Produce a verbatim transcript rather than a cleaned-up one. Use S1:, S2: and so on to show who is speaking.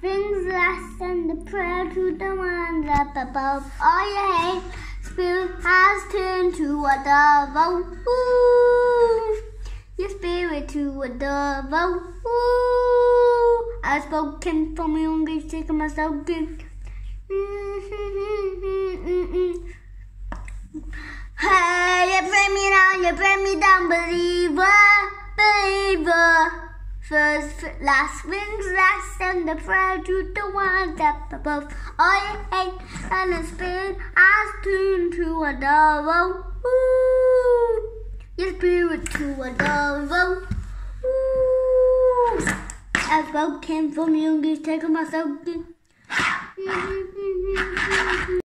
S1: Things less than the prayer to the one up above. All your hate spirit has turned to a dove. Ooh, your spirit to a dove. Ooh, I've spoken from your English, taking my soaking. Hey, you bring me down, you bring me down, believer, believer. First, last, wings last, and the prayer to the one up above. All your hate and the spirit has turned to a dove. Ooh, your spirit to a dove. Ooh, I've spoken from your English, taking my soaking.